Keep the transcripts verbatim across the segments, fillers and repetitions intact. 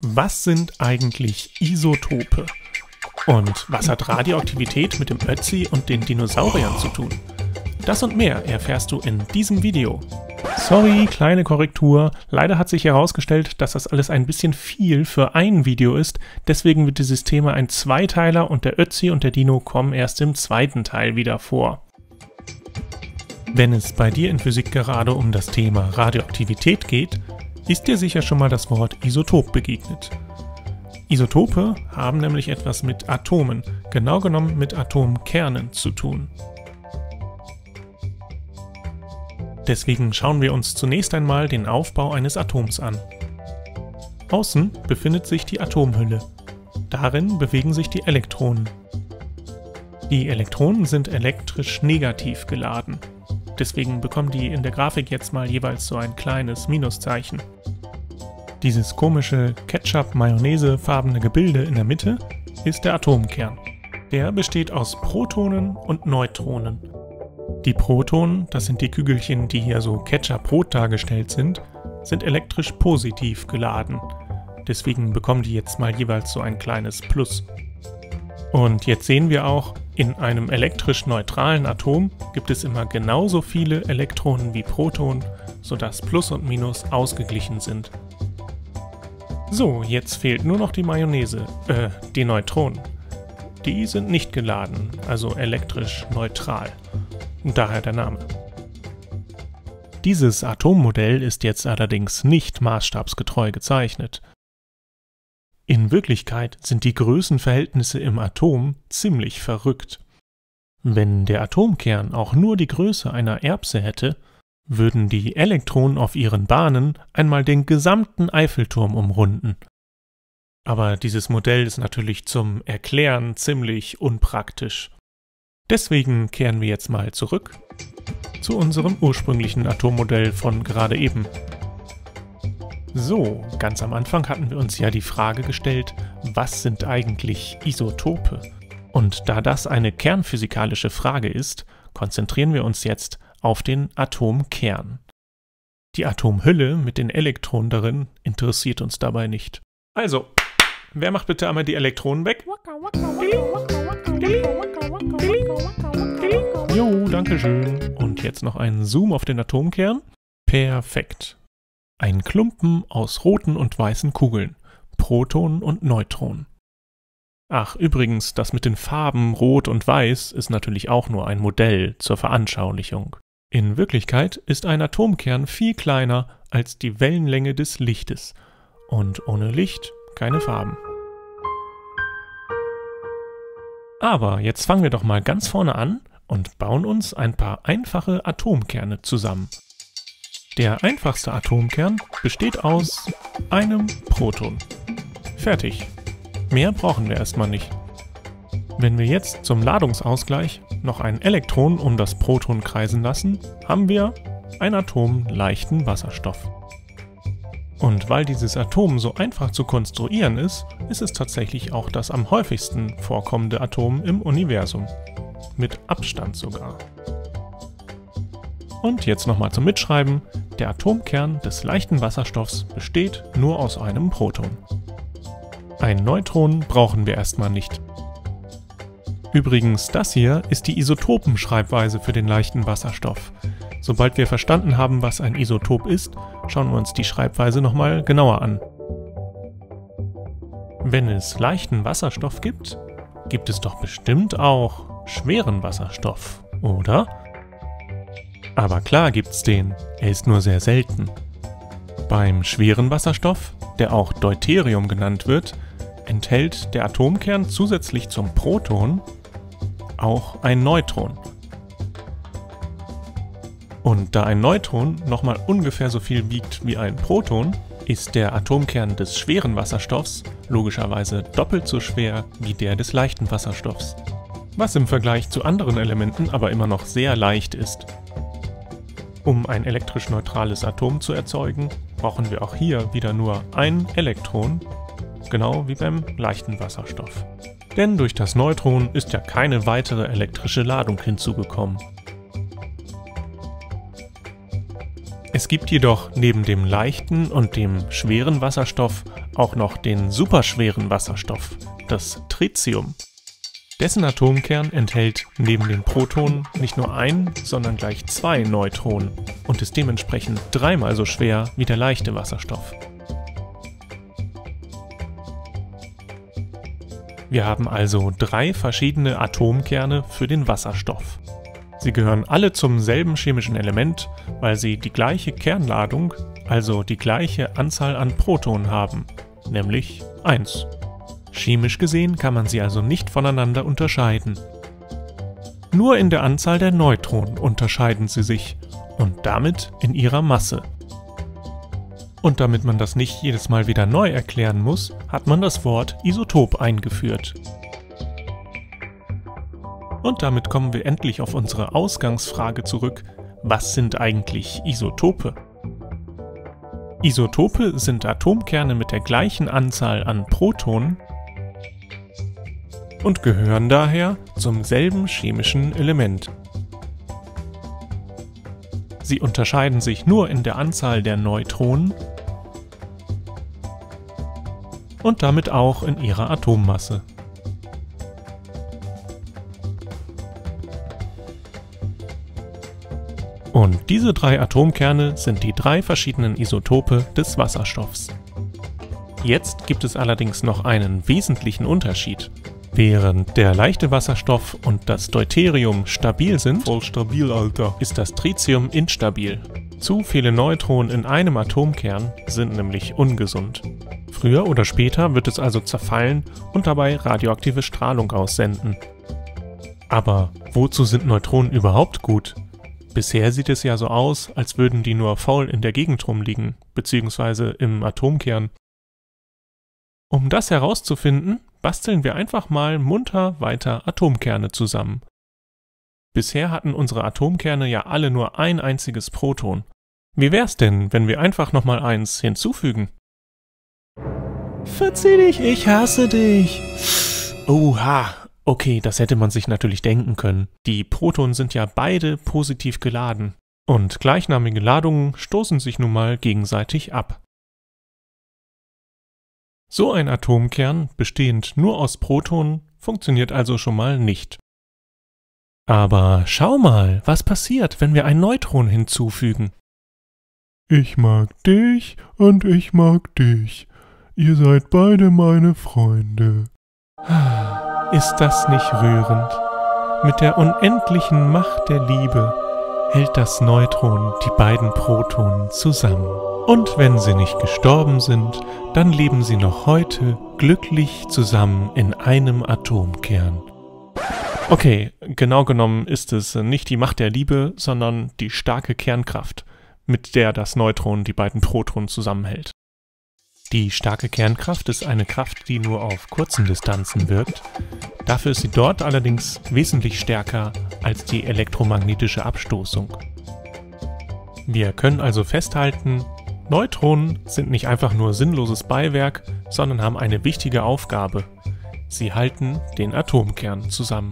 Was sind eigentlich Isotope? Und was hat Radioaktivität mit dem Ötzi und den Dinosauriern zu tun? Das und mehr erfährst du in diesem Video. Sorry, kleine Korrektur. Leider hat sich herausgestellt, dass das alles ein bisschen viel für ein Video ist. Deswegen wird dieses Thema ein Zweiteiler und der Ötzi und der Dino kommen erst im zweiten Teil wieder vor. Wenn es bei dir in Physik gerade um das Thema Radioaktivität geht, ist dir sicher schon mal das Wort Isotop begegnet. Isotope haben nämlich etwas mit Atomen, genau genommen mit Atomkernen zu tun. Deswegen schauen wir uns zunächst einmal den Aufbau eines Atoms an. Außen befindet sich die Atomhülle. Darin bewegen sich die Elektronen. Die Elektronen sind elektrisch negativ geladen. Deswegen bekommen die in der Grafik jetzt mal jeweils so ein kleines Minuszeichen. Dieses komische Ketchup-Mayonnaise-farbene Gebilde in der Mitte ist der Atomkern. Der besteht aus Protonen und Neutronen. Die Protonen, das sind die Kügelchen, die hier so Ketchup-rot dargestellt sind, sind elektrisch positiv geladen. Deswegen bekommen die jetzt mal jeweils so ein kleines Plus. Und jetzt sehen wir auch, in einem elektrisch neutralen Atom gibt es immer genauso viele Elektronen wie Protonen, sodass Plus und Minus ausgeglichen sind. So, jetzt fehlt nur noch die Mayonnaise, äh, die Neutronen. Die sind nicht geladen, also elektrisch neutral. Daher der Name. Dieses Atommodell ist jetzt allerdings nicht maßstabsgetreu gezeichnet. In Wirklichkeit sind die Größenverhältnisse im Atom ziemlich verrückt. Wenn der Atomkern auch nur die Größe einer Erbse hätte, würden die Elektronen auf ihren Bahnen einmal den gesamten Eiffelturm umrunden. Aber dieses Modell ist natürlich zum Erklären ziemlich unpraktisch. Deswegen kehren wir jetzt mal zurück zu unserem ursprünglichen Atommodell von gerade eben. So, ganz am Anfang hatten wir uns ja die Frage gestellt, was sind eigentlich Isotope? Und da das eine kernphysikalische Frage ist, konzentrieren wir uns jetzt auf den Atomkern. Die Atomhülle mit den Elektronen darin interessiert uns dabei nicht. Also, wer macht bitte einmal die Elektronen weg? Jo, danke schön. Und jetzt noch einen Zoom auf den Atomkern. Perfekt. Ein Klumpen aus roten und weißen Kugeln, Protonen und Neutronen. Ach, übrigens, das mit den Farben Rot und Weiß ist natürlich auch nur ein Modell zur Veranschaulichung. In Wirklichkeit ist ein Atomkern viel kleiner als die Wellenlänge des Lichtes. Und ohne Licht keine Farben. Aber jetzt fangen wir doch mal ganz vorne an und bauen uns ein paar einfache Atomkerne zusammen. Der einfachste Atomkern besteht aus einem Proton. Fertig. Mehr brauchen wir erstmal nicht. Wenn wir jetzt zum Ladungsausgleich noch ein Elektron um das Proton kreisen lassen, haben wir ein Atom leichten Wasserstoff. Und weil dieses Atom so einfach zu konstruieren ist, ist es tatsächlich auch das am häufigsten vorkommende Atom im Universum. Mit Abstand sogar. Und jetzt nochmal zum Mitschreiben. Der Atomkern des leichten Wasserstoffs besteht nur aus einem Proton. Ein Neutron brauchen wir erstmal nicht. Übrigens, das hier ist die Isotopenschreibweise für den leichten Wasserstoff. Sobald wir verstanden haben, was ein Isotop ist, schauen wir uns die Schreibweise nochmal genauer an. Wenn es leichten Wasserstoff gibt, gibt es doch bestimmt auch schweren Wasserstoff, oder? Aber klar gibt's den, er ist nur sehr selten. Beim schweren Wasserstoff, der auch Deuterium genannt wird, enthält der Atomkern zusätzlich zum Proton auch ein Neutron. Und da ein Neutron nochmal ungefähr so viel wiegt wie ein Proton, ist der Atomkern des schweren Wasserstoffs logischerweise doppelt so schwer wie der des leichten Wasserstoffs. Was im Vergleich zu anderen Elementen aber immer noch sehr leicht ist. Um ein elektrisch neutrales Atom zu erzeugen, brauchen wir auch hier wieder nur ein Elektron, genau wie beim leichten Wasserstoff. Denn durch das Neutron ist ja keine weitere elektrische Ladung hinzugekommen. Es gibt jedoch neben dem leichten und dem schweren Wasserstoff auch noch den superschweren Wasserstoff, das Tritium. Dessen Atomkern enthält neben den Protonen nicht nur ein, sondern gleich zwei Neutronen und ist dementsprechend dreimal so schwer wie der leichte Wasserstoff. Wir haben also drei verschiedene Atomkerne für den Wasserstoff. Sie gehören alle zum selben chemischen Element, weil sie die gleiche Kernladung, also die gleiche Anzahl an Protonen haben, nämlich eins. Chemisch gesehen kann man sie also nicht voneinander unterscheiden. Nur in der Anzahl der Neutronen unterscheiden sie sich und damit in ihrer Masse. Und damit man das nicht jedes Mal wieder neu erklären muss, hat man das Wort Isotop eingeführt. Und damit kommen wir endlich auf unsere Ausgangsfrage zurück: Was sind eigentlich Isotope? Isotope sind Atomkerne mit der gleichen Anzahl an Protonen und gehören daher zum selben chemischen Element. Sie unterscheiden sich nur in der Anzahl der Neutronen und damit auch in ihrer Atommasse. Und diese drei Atomkerne sind die drei verschiedenen Isotope des Wasserstoffs. Jetzt gibt es allerdings noch einen wesentlichen Unterschied. Während der leichte Wasserstoff und das Deuterium stabil sind, voll stabil, Alter, ist das Tritium instabil. Zu viele Neutronen in einem Atomkern sind nämlich ungesund. Früher oder später wird es also zerfallen und dabei radioaktive Strahlung aussenden. Aber wozu sind Neutronen überhaupt gut? Bisher sieht es ja so aus, als würden die nur faul in der Gegend rumliegen, beziehungsweise im Atomkern. Um das herauszufinden, basteln wir einfach mal munter weiter Atomkerne zusammen. Bisher hatten unsere Atomkerne ja alle nur ein einziges Proton. Wie wär's denn, wenn wir einfach nochmal eins hinzufügen? Verzieh dich, ich hasse dich! Oha! Okay, das hätte man sich natürlich denken können. Die Protonen sind ja beide positiv geladen. Und gleichnamige Ladungen stoßen sich nun mal gegenseitig ab. So ein Atomkern, bestehend nur aus Protonen, funktioniert also schon mal nicht. Aber schau mal, was passiert, wenn wir ein Neutron hinzufügen. Ich mag dich und ich mag dich. Ihr seid beide meine Freunde. Ist das nicht rührend? Mit der unendlichen Macht der Liebe hält das Neutron die beiden Protonen zusammen. Und wenn sie nicht gestorben sind, dann leben sie noch heute glücklich zusammen in einem Atomkern. Okay, genau genommen ist es nicht die Macht der Liebe, sondern die starke Kernkraft, mit der das Neutron die beiden Protonen zusammenhält. Die starke Kernkraft ist eine Kraft, die nur auf kurzen Distanzen wirkt. Dafür ist sie dort allerdings wesentlich stärker als die elektromagnetische Abstoßung. Wir können also festhalten, Neutronen sind nicht einfach nur sinnloses Beiwerk, sondern haben eine wichtige Aufgabe. Sie halten den Atomkern zusammen.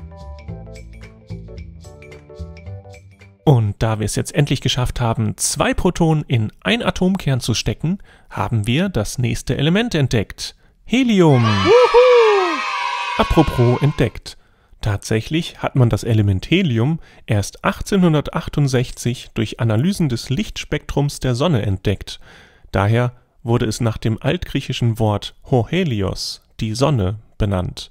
Und da wir es jetzt endlich geschafft haben, zwei Protonen in ein Atomkern zu stecken, haben wir das nächste Element entdeckt. Helium! Wuhu! Apropos entdeckt. Tatsächlich hat man das Element Helium erst achtzehnhundertachtundsechzig durch Analysen des Lichtspektrums der Sonne entdeckt. Daher wurde es nach dem altgriechischen Wort ho Helios, die Sonne, benannt.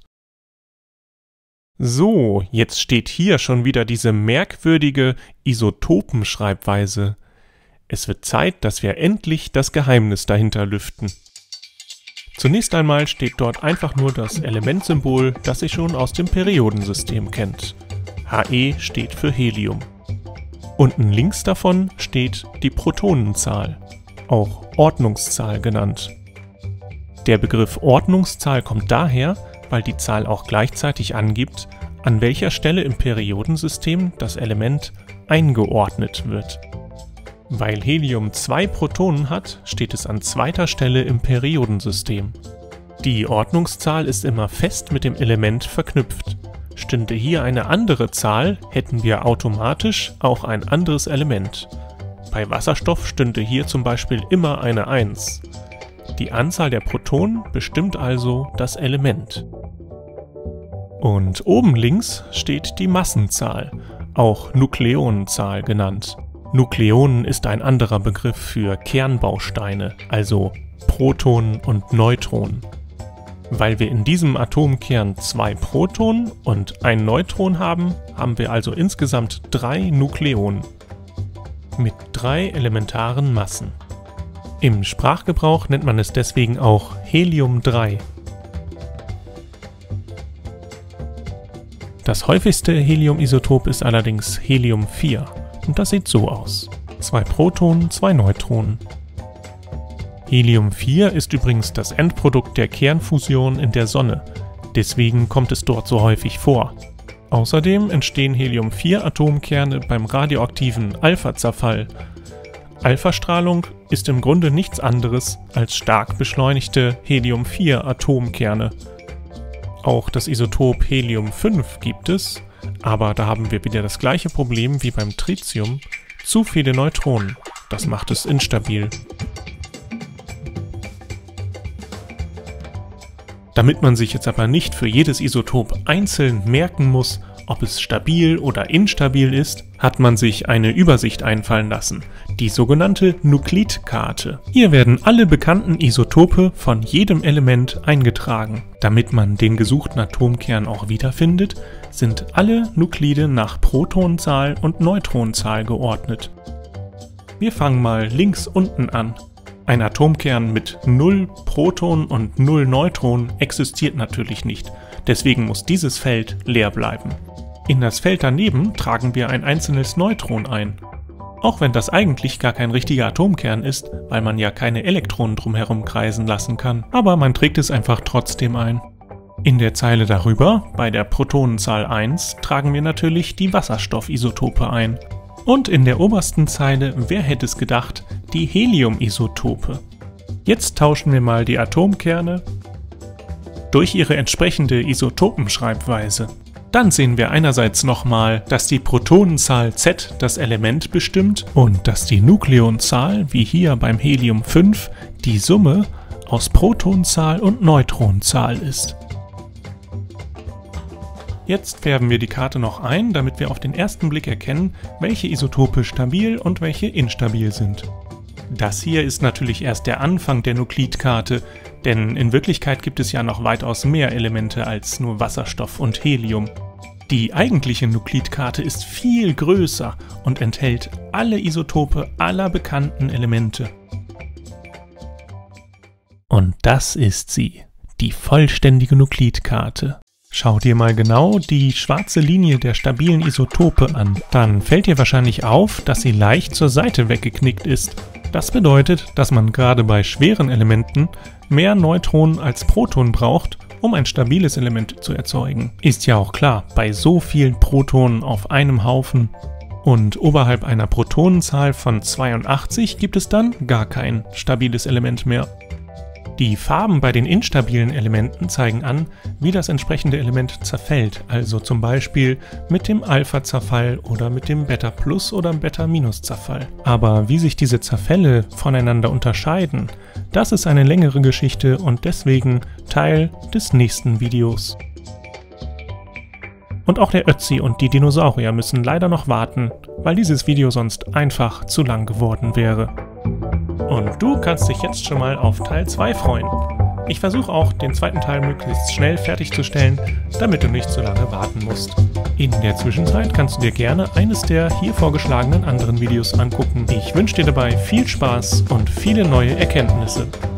So, jetzt steht hier schon wieder diese merkwürdige Isotopenschreibweise. Es wird Zeit, dass wir endlich das Geheimnis dahinter lüften. Zunächst einmal steht dort einfach nur das Elementsymbol, das ihr schon aus dem Periodensystem kennt. He steht für Helium. Unten links davon steht die Protonenzahl, auch Ordnungszahl genannt. Der Begriff Ordnungszahl kommt daher, weil die Zahl auch gleichzeitig angibt, an welcher Stelle im Periodensystem das Element eingeordnet wird. Weil Helium zwei Protonen hat, steht es an zweiter Stelle im Periodensystem. Die Ordnungszahl ist immer fest mit dem Element verknüpft. Stünde hier eine andere Zahl, hätten wir automatisch auch ein anderes Element. Bei Wasserstoff stünde hier zum Beispiel immer eine eins. Die Anzahl der Protonen bestimmt also das Element. Und oben links steht die Massenzahl, auch Nukleonenzahl genannt. Nukleonen ist ein anderer Begriff für Kernbausteine, also Protonen und Neutronen. Weil wir in diesem Atomkern zwei Protonen und ein Neutron haben, haben wir also insgesamt drei Nukleonen mit drei elementaren Massen. Im Sprachgebrauch nennt man es deswegen auch Helium drei. Das häufigste Heliumisotop ist allerdings Helium vier und das sieht so aus. Zwei Protonen, zwei Neutronen. Helium vier ist übrigens das Endprodukt der Kernfusion in der Sonne, deswegen kommt es dort so häufig vor. Außerdem entstehen Helium vier Atomkerne beim radioaktiven Alpha-Zerfall. Alpha-Strahlung ist im Grunde nichts anderes als stark beschleunigte Helium vier Atomkerne. Auch das Isotop Helium fünf gibt es, aber da haben wir wieder das gleiche Problem wie beim Tritium, zu viele Neutronen. Das macht es instabil. Damit man sich jetzt aber nicht für jedes Isotop einzeln merken muss, ob es stabil oder instabil ist, hat man sich eine Übersicht einfallen lassen, die sogenannte Nuklidkarte. Hier werden alle bekannten Isotope von jedem Element eingetragen. Damit man den gesuchten Atomkern auch wiederfindet, sind alle Nuklide nach Protonenzahl und Neutronenzahl geordnet. Wir fangen mal links unten an. Ein Atomkern mit null Protonen und null Neutronen existiert natürlich nicht, deswegen muss dieses Feld leer bleiben. In das Feld daneben tragen wir ein einzelnes Neutron ein. Auch wenn das eigentlich gar kein richtiger Atomkern ist, weil man ja keine Elektronen drumherum kreisen lassen kann, aber man trägt es einfach trotzdem ein. In der Zeile darüber, bei der Protonenzahl eins, tragen wir natürlich die Wasserstoffisotope ein. Und in der obersten Zeile, wer hätte es gedacht, die Heliumisotope. Jetzt tauschen wir mal die Atomkerne durch ihre entsprechende Isotopenschreibweise. Dann sehen wir einerseits nochmal, dass die Protonenzahl Z das Element bestimmt und dass die Nukleonzahl, wie hier beim Helium fünf, die Summe aus Protonenzahl und Neutronenzahl ist. Jetzt färben wir die Karte noch ein, damit wir auf den ersten Blick erkennen, welche Isotope stabil und welche instabil sind. Das hier ist natürlich erst der Anfang der Nuklidkarte, denn in Wirklichkeit gibt es ja noch weitaus mehr Elemente als nur Wasserstoff und Helium. Die eigentliche Nuklidkarte ist viel größer und enthält alle Isotope aller bekannten Elemente. Und das ist sie, die vollständige Nuklidkarte. Schau dir mal genau die schwarze Linie der stabilen Isotope an. Dann fällt dir wahrscheinlich auf, dass sie leicht zur Seite weggeknickt ist. Das bedeutet, dass man gerade bei schweren Elementen mehr Neutronen als Protonen braucht, um ein stabiles Element zu erzeugen. Ist ja auch klar, bei so vielen Protonen auf einem Haufen und oberhalb einer Protonenzahl von zweiundachtzig gibt es dann gar kein stabiles Element mehr. Die Farben bei den instabilen Elementen zeigen an, wie das entsprechende Element zerfällt, also zum Beispiel mit dem Alpha-Zerfall oder mit dem Beta-Plus- oder Beta-Minus-Zerfall. Aber wie sich diese Zerfälle voneinander unterscheiden, das ist eine längere Geschichte und deswegen Teil des nächsten Videos. Und auch der Ötzi und die Dinosaurier müssen leider noch warten, weil dieses Video sonst einfach zu lang geworden wäre. Und du kannst dich jetzt schon mal auf Teil zwei freuen. Ich versuche auch, den zweiten Teil möglichst schnell fertigzustellen, damit du nicht so lange warten musst. In der Zwischenzeit kannst du dir gerne eines der hier vorgeschlagenen anderen Videos angucken. Ich wünsche dir dabei viel Spaß und viele neue Erkenntnisse.